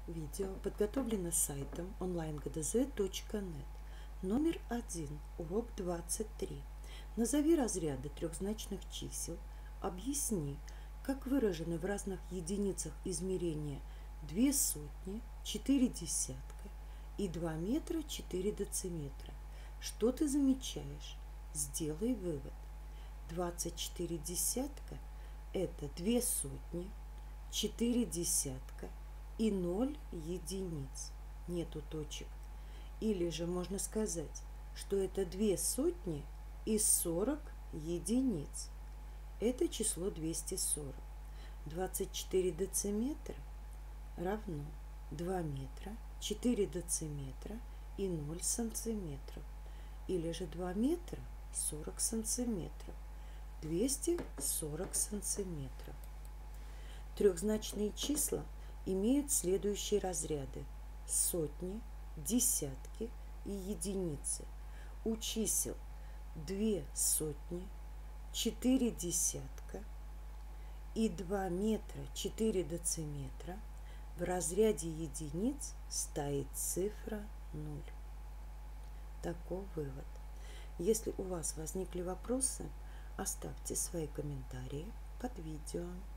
Видео подготовлено сайтом onlinegdz.net. Номер 1. Урок 23. Назови разряды трехзначных чисел. Объясни, как выражены в разных единицах измерения 2 сотни, 4 десятка и 2 метра 4 дециметра. Что ты замечаешь? Сделай вывод. 24 десятка – это 2 сотни, 4 десятка и 0 единиц. Нету точек. Или же можно сказать, что это 2 сотни и 40 единиц. Это число 240. 24 дециметра равно 2 метра, 4 дециметра и 0 сантиметров. Или же 2 метра 40 сантиметров. 240 сантиметров. Трехзначные числа имеют следующие разряды: сотни, десятки и единицы. У чисел 2 сотни, 4 десятка и 2 метра 4 дециметра в разряде единиц стоит цифра 0. Таков вывод. Если у вас возникли вопросы, оставьте свои комментарии под видео.